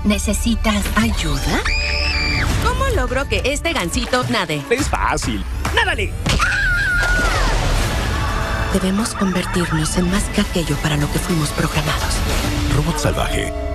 ¿Necesitas ayuda? ¿Cómo logro que este gansito nade? Es fácil. ¡Nádale! Debemos convertirnos en más que aquello para lo que fuimos programados. Robot salvaje.